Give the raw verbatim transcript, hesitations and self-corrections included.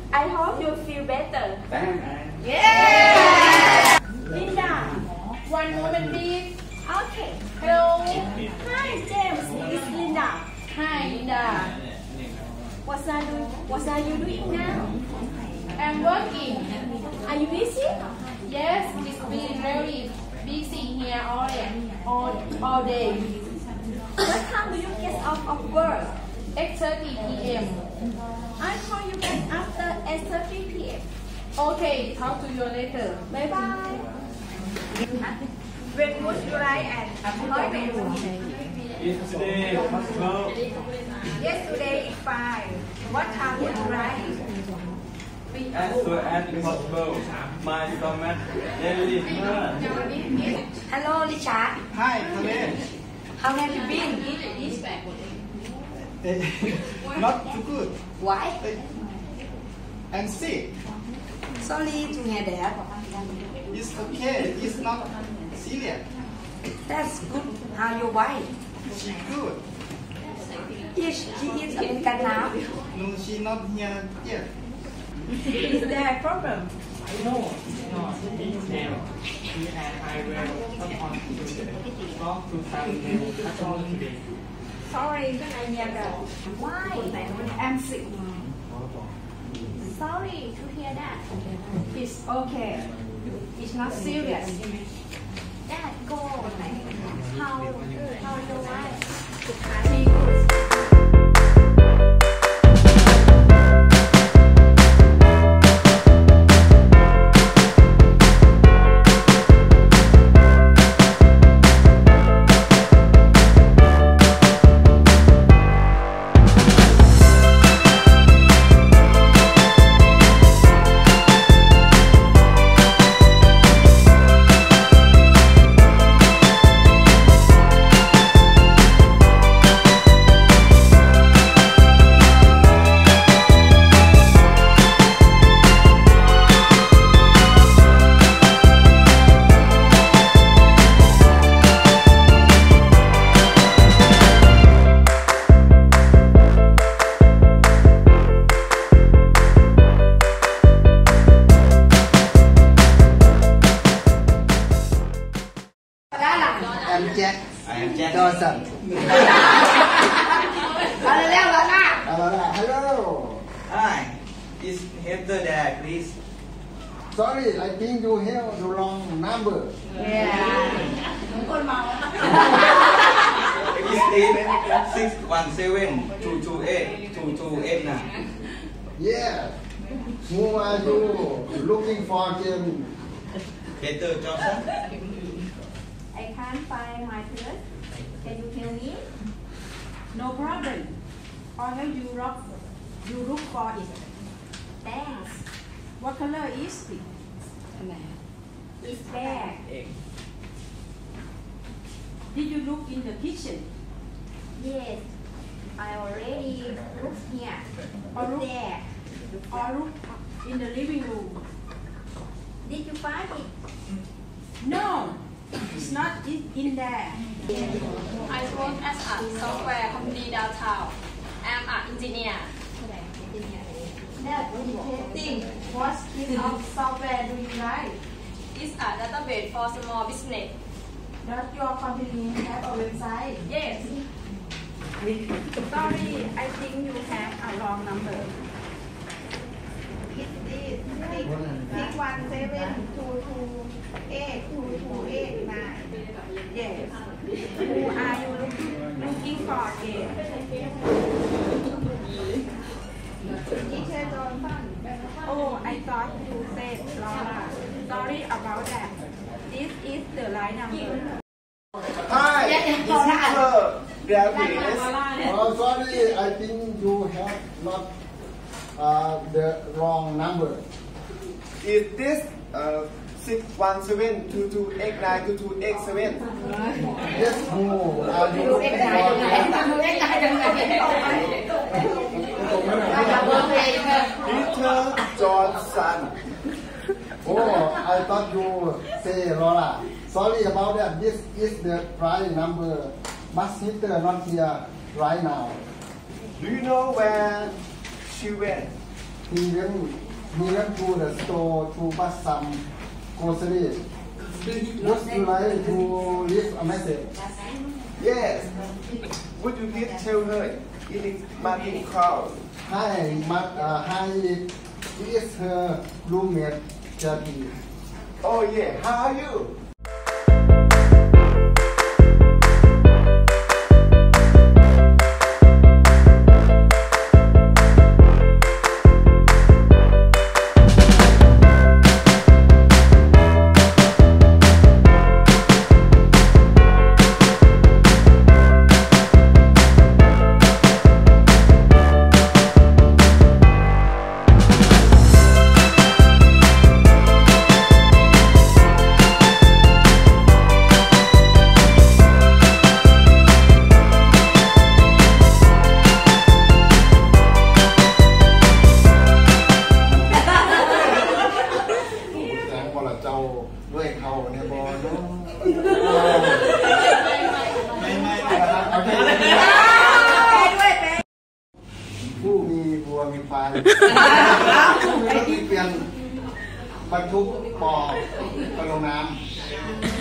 I hope you feel better. Yeah. Linda, One moment, please. okay. Hello. Hi, James. It's Linda. Hi, Linda. What are you What are you doing now? I'm working. Are you busy? Yes, it's been very busy here all day, all, all day. What time do you get off of work? eight thirty p m I call you back after eight thirty p m Okay, talk to you later. Bye bye. When would you like an appointment? Yesterday, possible. Yesterday is fine. What time would you like? As soon as possible. My stomach really hurts. Hello, Richard. Hi, Khaled. How have you been? Not too good. Why? I'm sick. Sorry to hear that. It's okay. It's not serious. That's good. How your wife? She good. Is she is American now? No, she not here yet. Is there a problem? No, no, it's now. And I will talk to some customer today. Sorry, I hear that. Why? I'm sick. Sorry to hear that. It's okay. It's not serious. Dad, go. How how your wife? She good. I'm Jack. I am Jack. Dawson. มาเร็วๆแล้วนะ Hello. Hi, is Heather there, please? Sorry, I think you have the wrong number. คนเมา It's six one seven two two eight two two eight nine. Yeah. Who are you looking for again? Heather Johnson. I can't find my purse. Can you tell me? No problem. All you look, you look for it. Thanks. What color is it? It's bag. Did you look in the kitchen Yes. I already looked here. or look, There. or look in the living room? Did you find it? No, it's not in in there. I work as a software company downtown. I'm an engineer. That's interesting. What kind of software do you write? It's a database for small business. Does your company have a website? Yes. Sorry, I think you have a wrong number. It is six one seven two two eight two two eight nine. Yes. Who are you looking, looking for again? Teacher Johnson. Oh, I thought you said Laura. Sorry about that. This is the right number. Hi, this is uh, Davis. Oh, sorry, I think you have not uh, the wrong number. Is this uh, six one seven two two eight nine two two eight seven? Yes, who are you looking Peter Johnson. for? Oh, I thought you say Laura. Sorry about that. This is the right number. But sister not here right now. Do you know where she went? he went he went to the store to buy some groceries. Would you like to leave a message? Yes. Would you please tell her it is Martin Crown? Hi, Mark, uh, hi, is her roommate Jackie. Oh yeah, how are you? ด้วยเขาเนี่ยบอลไม่ไม่ผู้มีบัวมีควายผู้มีรถมีเปลี่ยนบรรทุกปอไปลงน้ำ